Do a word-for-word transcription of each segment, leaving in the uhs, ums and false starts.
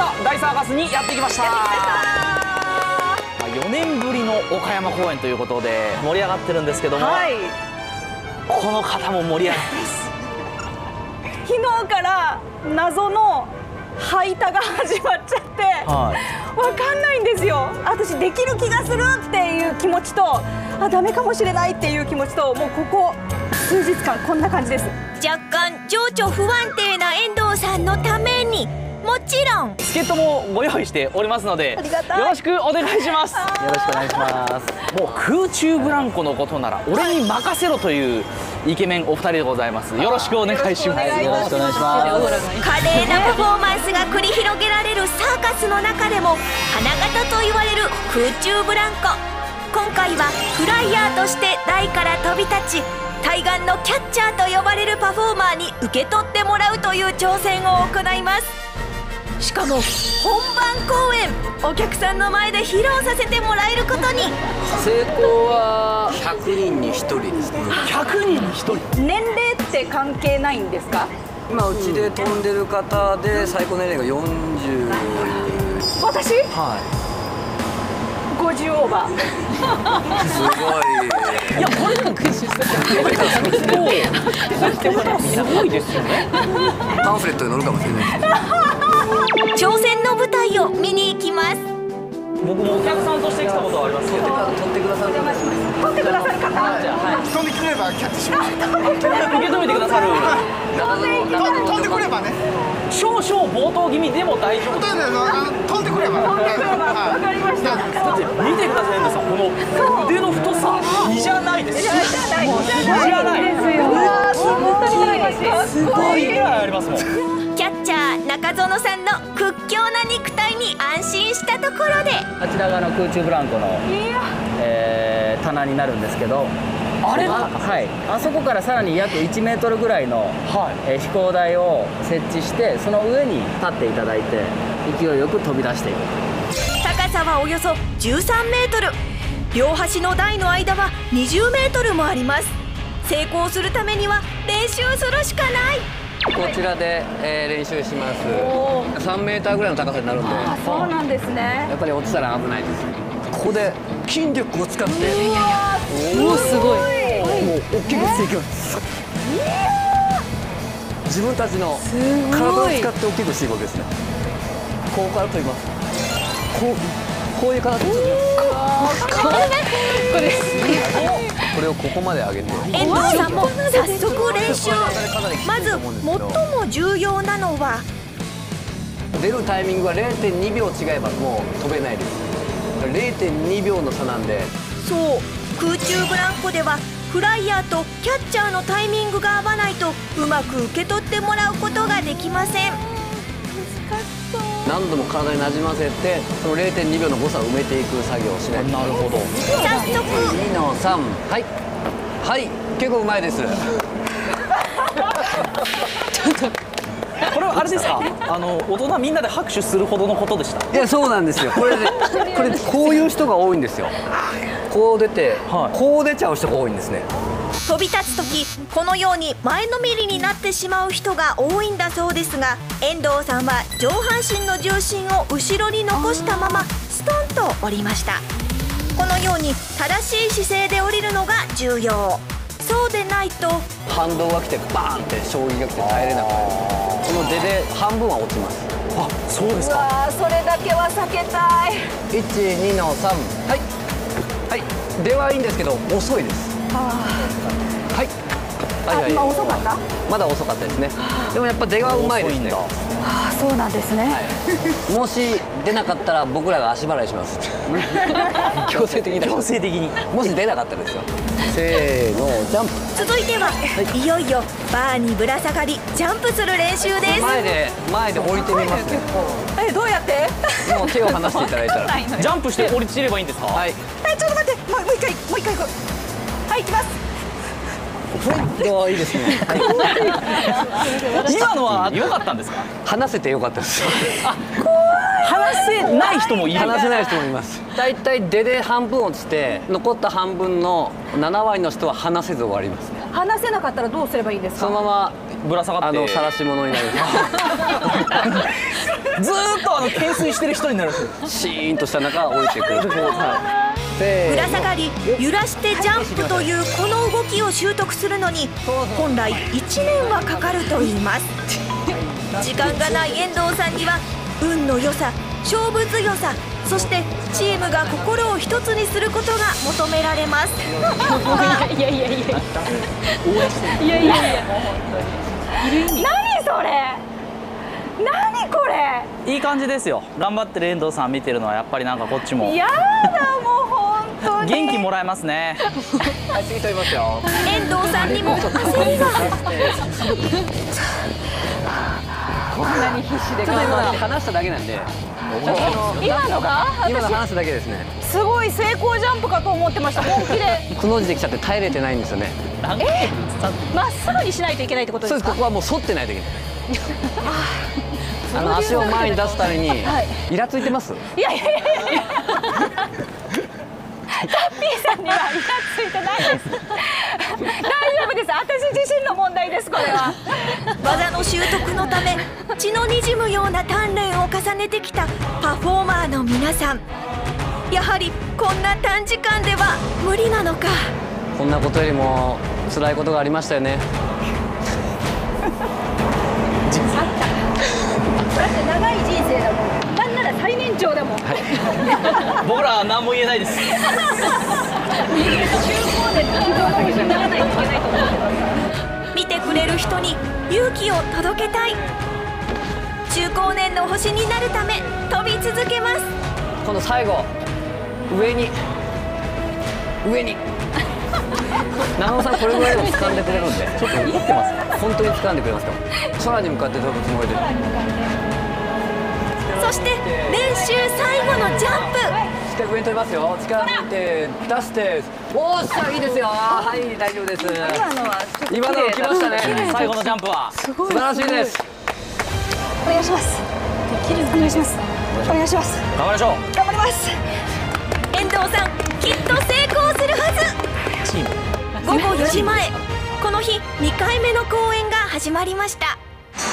下大サーカスにやってきました。よねんぶりの岡山公演ということで盛り上がってるんですけども、はい、この方も盛り上がってます。 昨日から謎の排他が始まっちゃって、はい、わかんないんですよ。私できる気がするっていう気持ちと、あ、ダメかもしれないっていう気持ちと、もうここ数日間こんな感じです。 若干情緒不安定な遠藤さんのために、もちろん助っ人もご用意しておりますので、よろしくお願いします。よろしくお願いします。もう空中ブランコのことなら俺に任せろというイケメンお二人でございます。よろしくお願いします。よろしくお願いします。 華麗なパフォーマンスが繰り広げられるサーカスの中でも花形と言われる空中ブランコ。今回はフライヤーとして台から飛び立ち、対岸のキャッチャーと呼ばれるパフォーマーに受け取ってもらうという挑戦を行います。しかも本番公演、お客さんの前で披露させてもらえることに。 成功はひゃくにんにひとりですね。 ひゃくにんにひとり。 年齢って関係ないんですか？ 今うちで飛んでる方で最高年齢がよんじゅう。 私？ はい。 ごじゅうオーバー。 すごい。 いや、これでも決してすごいですよね。 パンフレットに載るかもしれないです。 挑戦の舞台を見に行きます。 僕もお客さんとして来たことはありますけど、 撮ってくださる。 撮ってくださる方。 飛んでくればキャッチします。 受け止めてくださる。 飛んでくればね。 少々冒頭気味でも大丈夫。 飛んでくれば。 わかりました。 だって見てくださいね、この腕の太さ、比じゃないです。比じゃないですよ。すごいぐらいありますもん。 キャッチャー中園さんの屈強な肉体に安心したところで、 あちら側の空中ブランコの、えー、棚になるんですけど、あれは、はい、あそこからさらに約いちメートルぐらいの、はい、えー、飛行台を設置して、その上に立っていただいて勢いよく飛び出していく。 高さはおよそじゅうさんメートル、両端の台の間はにじゅうメートルもあります。成功するためには練習するしかない。 こちらで、えー、練習します。さんメーターぐらいの高さになるんで。 あ、そうなんですね。 やっぱり落ちたら危ないです。ここで筋力を使って。 うわ、すごい。 もう大きくしていきます。自分たちの体を使って大きくしていくわけですね。ここから飛びます。こう、こういう形で飛びます。これです。これをここまで上げて。 遠藤さんも早速練習。まず最も重要なのは、 出るタイミングは れいてんにびょう違えばもう飛べないです。れいてんにびょうの差なんで。 そう、空中ブランコではフライヤーとキャッチャーのタイミングが合わないとうまく受け取ってもらうことができません。 何度も体になじませて、その れいてんにびょうの誤差を埋めていく作業をしないと。 なるほど。 早速にのさん、はいはい、結構うまいです。 これはあれですか、あの大人みんなで拍手するほどのことでした？ いや、そうなんですよ。これでこれこういう人が多いんですよ。こう出て、はい、こう出ちゃう人が多いんですね。 飛び立つ時、このように前のめりになってしまう人が多いんだそうですが、遠藤さんは上半身の重心を後ろに残したままストンと降りました。このように正しい姿勢で降りるのが重要。そうでないと反動が来てバーンって衝撃が来て耐えれなくなる。この出で半分は落ちます。 あ、そうですか。 うわー、それだけは避けたい。 いち、にのさん、はいはい、出はいいんですけど遅いです。はいはいはい。 今遅かった？ まだ遅かったですね。でもやっぱ出はうまいですね。 ああ、そうなんですね。 はい、もし出なかったら僕らが足払いします。強制的に。 強制的に。 もし出なかったらですよ。せーの、ジャンプ。 続いては、はい、いよいよバーにぶら下がりジャンプする練習です。 前で前で降りてみますね。 え、どうやって？ もう手を離していただいたら。 ジャンプして降りてればいいんですか？ はい。 え、ちょっと待って、もう一回もう一回行こう。はい、行きます。 はい、いいですね。 はい、今のは良かったんですか？ 話せて良かったです。 あ、話せない人もいる。 話せない人もいます。だいたい出で半分落ちて、残った半分のななわりの人は話せず終わりますね。 話せなかったらどうすればいいんですか？ そのままぶら下がって、 あの晒し物になる。 ずーっとあの懸垂してる人になるんですよ。 シーンとした中降りてくる。せぶらーの下がり揺らしてジャンプというこの動きを習得するのに本来いちねんはかかるといいます。時間がない遠藤さんには運の良さ、勝負強さ、そしてチームが心を一つにすることが求められます。 いやいやいやいやいやいやいや何それ、何これ。 いい感じですよ。頑張ってる遠藤さん見てるのはやっぱりなんかこっちもやだもう本当に元気もらえますね。 はい次取りますよ。 遠藤さんにも焦りが。 こんなに必死でちょっと今頑張って。 話しただけなんで。 今のが今の話すだけですね。 すごい成功ジャンプかと思ってました。本気でくの字できちゃって耐えれてないんですよね。 えまっすぐにしないといけないってことそうです。 ですか。 ここはもう反ってないといけない。あの足を前に出すためにイラついてます。 いやいやいやいやタッピーさんにはイラついてないです大丈夫です。私自身の問題です。これは技の習得のため血のにじむような鍛錬を重ねてきたパフォーマーの皆さん、やはりこんな短時間では無理なのか。 こんなことよりも辛いことがありましたよね。 だって長い人生だもん。なんなら最年長だもん。 僕らは何も言えないです。 中高年の傷は先にならないといけないと思ってます。 見てくれる人に勇気を届けたい。中高年の星になるため飛び続けます。 今度最後上に上に長尾さんこれぐらいでも掴んでくれるんでちょっと怒ってます。本当に掴んでくれますから空に向かって飛ぶつもりで。 そして練習最後のジャンプ。 しっかり上に飛びますよ。力抜いて出しておーっしゃいいですよ。はい大丈夫です。 今のはちょっと今の来ましたね。 最後のジャンプはすごい素晴らしいです。 お願いします。できるお願いします。お願いします。 頑張りましょう。 頑張ります。 遠藤さんきっと成功するはず。 チーム午後よじまえ、この日にかいめの公演が始まりました。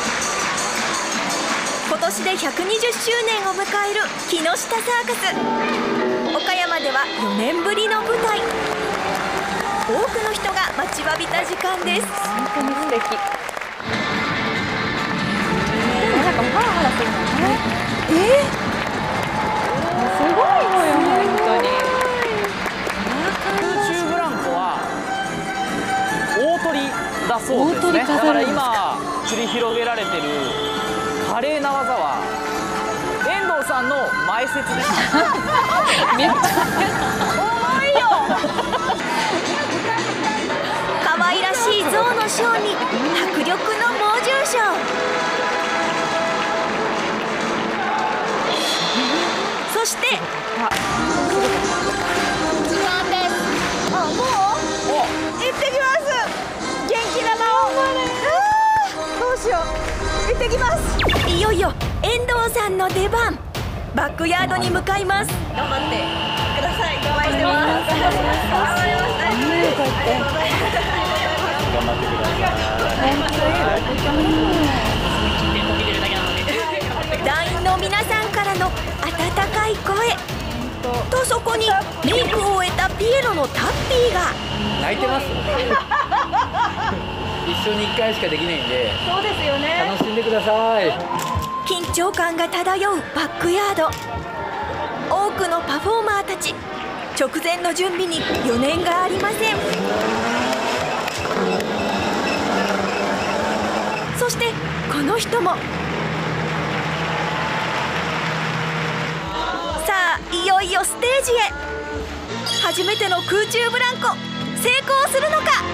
今年でひゃくにじゅっしゅうねんを迎える木下サーカス。岡山ではよねんぶりの舞台。多くの人が待ちわびた時間です。 本当に素敵。なんかハラハラするのね。えー、すごいのよ本当に。 空中ブランコは大鳥だそうですね。だから今繰り広げられてる華麗な技は遠藤さんの前説です。 めっちゃ重いよ。 可愛らしい象のショーに迫力の猛獣ショー。そしてあ、もう行ってきます。元気だな。どうしよう。行ってきます。 いよいよ遠藤さんの出番。バックヤードに向かいます。 頑張ってください。頑張ってます。頑張ります。 頑張ってくだ団員の皆さんからの温かい声と、そこにメイクを終えたピエロのタッピーが。 泣いてます。一緒にいっかいしかできないんでそうですよね。 楽しんでください。 緊張感が漂うバックヤード。多くのパフォーマーたち、直前の準備に余念がありません。そしてこの人も。さあいよいよステージへ。初めての空中ブランコ成功するのか。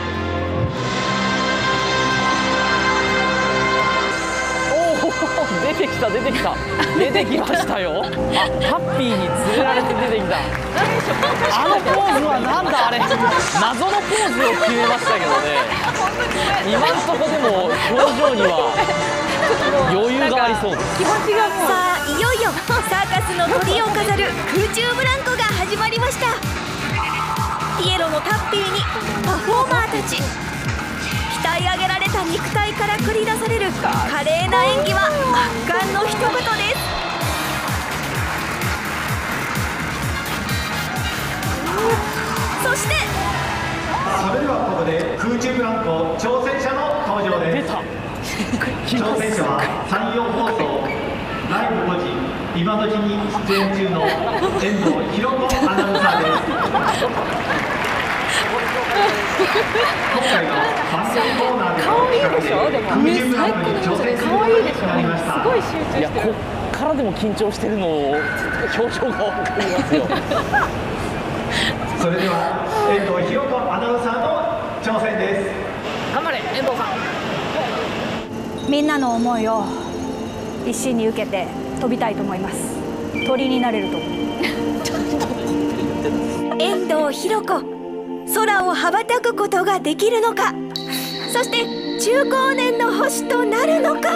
出てきた出てきた出てきましたよ。あ、タッピーに連れられて出てきた。あのポーズはなんだあれ。謎のポーズを決めましたけどね。今んとこでも表情には余裕がありそうです。 気持ちがもう。 さあいよいよサーカスの鳥を飾る空中ブランコが始まりました。ピエロのタッピーにパフォーマーたち、期待鍛え上げられた肉体から繰り出される華麗な演技は圧巻の一言です。そしてそれではここで空中ブランコ挑戦者の登場です。挑戦者は山陽放送ライブごじ今のうちに出演中の遠藤ひろ子アナウンサーです。今回の番組コーナーでの企画で空中ブランコに挑戦することになりました。 いや、こっからでも緊張してるのを表情が分かりますよ。 それでは遠藤ひろ子アナウンサーの挑戦です。 頑張れ遠藤さん。 みんなの思いを一身に受けて飛びたいと思います。鳥になれると思う。 遠藤ひろ子、空を羽ばたくことができるのか、そして中高年の星となるのか。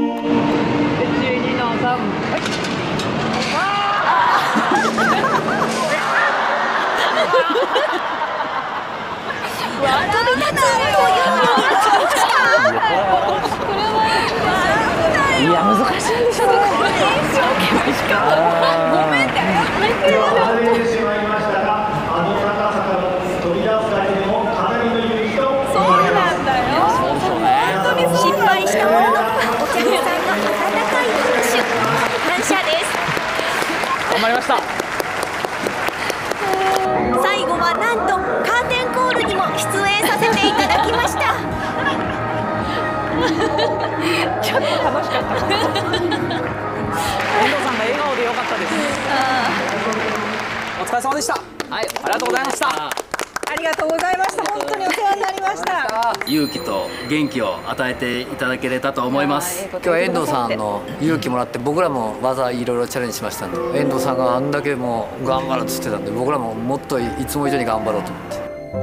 いや難しいんでしょうね。 ごめんってでは外れてしまいましたが、あの高さから飛び出すだけでもかなりの勇気と思われます。 失敗したもののお客さんの温かい拍手、感謝です。 頑張りました。 最後はなんとカーテンコールにも出演させていただきました。 ちょっと楽しかった。 遠藤さんが笑顔でよかったです。お疲れ様でした。はい、ありがとうございました。 ありがとうございました。本当にお世話になりました。 勇気と元気を与えていただけれたと思います。 今日は遠藤さんの勇気もらって、僕らも技いろいろチャレンジしましたんで、遠藤さんがあんだけもう頑張るっつってたんで、僕らももっといつも以上に頑張ろうと思って、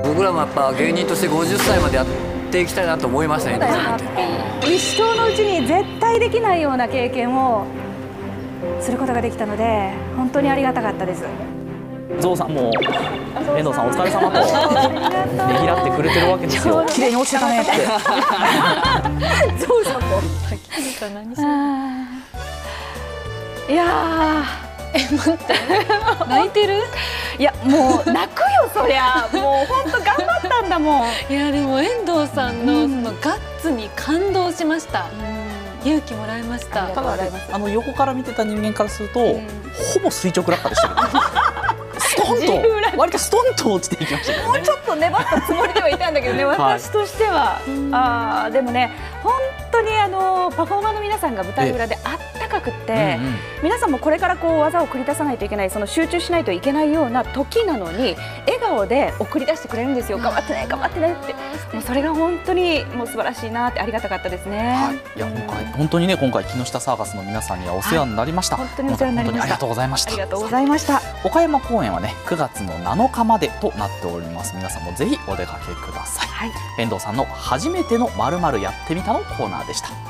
僕らもやっぱ芸人としてごじゅっさいまでやっていきたいなと思いましたね。遠藤さんって一生のうちに絶対できないような経験をすることができたので、本当にありがたかったです。 ゾウさんも遠藤さんお疲れ様とねぎらってくれてるわけですよ。綺麗に落ちてたねって。 ゾウさんも。いやー、え待って泣いてる？いやもう泣くよそりゃ。もう本当頑張ったんだもん。 いやでも遠藤さんのそのガッツに感動しました。勇気もらいました。 ただあの横から見てた人間からすると、ほぼ垂直落下でしたけど。ストンと割とストンと落ちていきましたけどね。 もうちょっと粘ったつもりではいたんだけどね、私としては。ああでもね、本当にあのパフォーマーの皆さんが舞台裏であったかくって、皆さんもこれからこう技を繰り出さないといけない、その集中しないといけないような時なのに笑顔で送り出してくれるんですよ。頑張ってね頑張ってねって、もうそれが本当にもう素晴らしいなって、ありがたかったですね。 はい、いや今回本当にね、今回木下サーカスの皆さんにはお世話になりました。 本当にお世話になりました。 ありがとうございました。 ありがとうございました。 岡山公演はねくがつのなのかまでとなっております。皆さんもぜひお出かけください。はい、遠藤さんの初めてのまるまるやってみたのコーナーでした。